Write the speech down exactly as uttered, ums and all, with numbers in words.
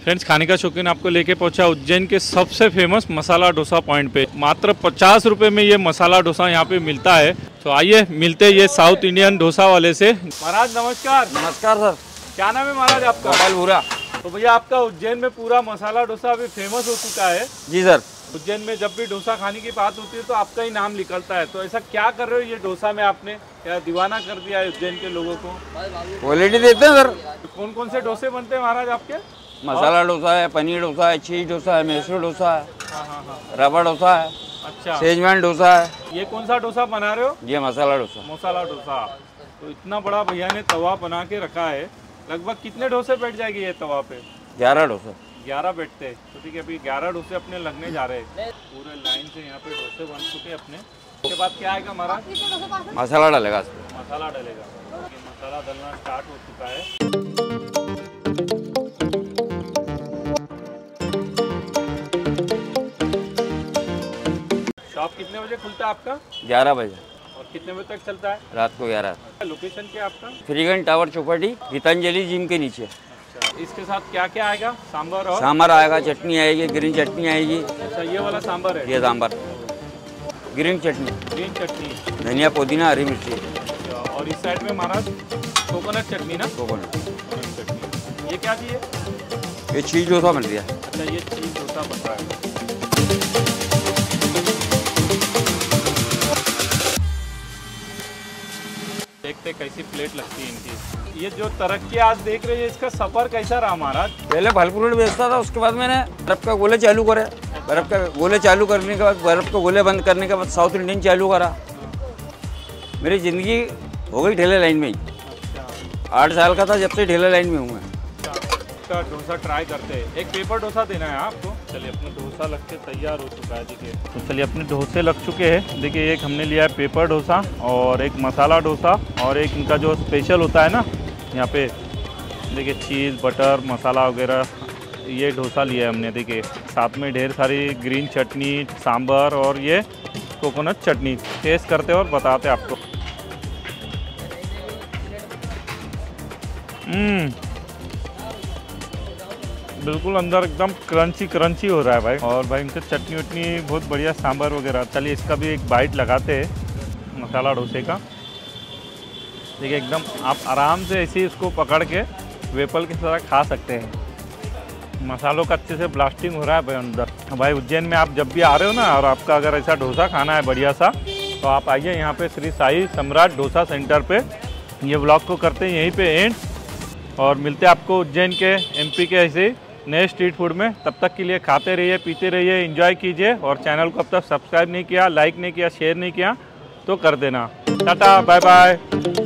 Friends, खाने का शौकीन आपको लेके पहुंचा उज्जैन के सबसे फेमस मसाला डोसा पॉइंट पे। मात्र पचास रुपए में ये मसाला डोसा यहाँ पे मिलता है। तो आइए मिलते ये साउथ इंडियन डोसा वाले से। महाराज नमस्कार। नमस्कार सर। क्या नाम है महाराज आपका? गोपाल भूरा। तो भैया आपका उज्जैन में पूरा मसाला डोसा अभी फेमस हो चुका है। जी सर। उज्जैन में जब भी डोसा खाने की बात होती है तो आपका ही नाम निकलता है। तो ऐसा क्या कर रहे हो ये डोसा में आपने, क्या दीवाना कर दिया है उज्जैन के लोगों को? क्वालिटी देते हैं सर। तो कौन कौन से डोसे बनते हैं महाराज आपके? मसाला डोसा है, पनीर डोसा है, चीज डोसा है, मैसूर डोसा है, हाँ हाँ हाँ। रबड़ डोसा है, अच्छा, शेजवान डोसा है। ये कौन सा डोसा बना रहे हो? ये मसाला डोसा। मसाला डोसा। तो इतना बड़ा भैया ने तवा बना के रखा है। लगभग कितने डोसे बैठ जाएगी ये तवा पे? ग्यारह डोसा। ग्यारह बैठते हैं। तो ठीक है, अभी ग्यारह डोसे अपने लगने जा रहे हैं। पूरे लाइन से यहाँ पे डोसे बन चुके हैं अपने। उसके बाद क्या आएगा हमारा? मसाला डालेगा। मसाला डलेगा। मसाला डलना स्टार्ट हो चुका है। शॉप कितने बजे खुलता है आपका? ग्यारह बजे। और कितने बजे तक चलता है? रात को ग्यारह। लोकेशन क्या आपका? फ्रीगंज टावर चौपाटी, गीतांजलि जिम के नीचे। अच्छा, इसके साथ क्या क्या आएगा? सांभर और सांभर आएगा, चटनी आएगी, ग्रीन चटनी आएगी। अच्छा, ये वाला सांभर है? ये सांभर। ग्रीन चटनी, ग्रीन चटनी, धनिया, पुदीना, हरी मिर्ची। अच्छा, और इस साइड में महाराज कोकोनट चटनी ना? कोकोनट चटनी। ये क्या चाहिए? ये चीज डोसा बन रहा है। अच्छा, ये चीज डोसा बन रहा है। देखते कैसी प्लेट लगती है इनकी। ये जो तरक्की आज देख रहे हैं, इसका सफर कैसा रहा महाराज? पहले फल फ्रूट बेचता था, उसके बाद मैंने बर्फ का गोले चालू करे। बर्फ का गोले चालू करने के बाद, बर्फ के गोले बंद करने के बाद साउथ इंडियन चालू करा। मेरी ज़िंदगी हो गई ठेले लाइन में ही। अच्छा, आठ साल का था जब से ठेले लाइन में हूँ मैं। इसका डोसा ट्राई करते हैं। एक पेपर डोसा देना है आपको। चलिए, अपना डोसा लग के तैयार हो चुका है। देखिए, तो चलिए अपने डोसे लग चुके हैं। देखिए, एक हमने लिया है पेपर डोसा और एक मसाला डोसा और एक इनका जो स्पेशल होता है ना यहाँ पे, देखिए चीज़ बटर मसाला वगैरह, ये डोसा लिया है हमने। देखिए, साथ में ढेर सारी ग्रीन चटनी, सांभर और ये कोकोनट चटनी। टेस्ट करते और बताते आपको। हम्म बिल्कुल अंदर एकदम क्रंची क्रंची हो रहा है भाई। और भाई इनसे चटनी वटनी बहुत बढ़िया, सांभर वगैरह। चलिए इसका भी एक बाइट लगाते हैं मसाला डोसे का। देखिए, एकदम आप आराम से ऐसे ही इसको पकड़ के वेपल की तरह खा सकते हैं। मसालों का अच्छे से ब्लास्टिंग हो रहा है भाई अंदर। भाई उज्जैन में आप जब भी आ रहे हो ना, और आपका अगर ऐसा डोसा खाना है बढ़िया सा, तो आप आइए यहाँ पे श्री साई सम्राट डोसा सेंटर पे। ये ब्लॉग को करते हैं यहीं पे एंड, और मिलते हैं आपको उज्जैन के एमपी के ऐसे नए स्ट्रीट फूड में। तब तक के लिए खाते रहिए, पीते रहिए, एंजॉय कीजिए। और चैनल को अब तक सब्सक्राइब नहीं किया, लाइक नहीं किया, शेयर नहीं किया तो कर देना। Tata, bye bye.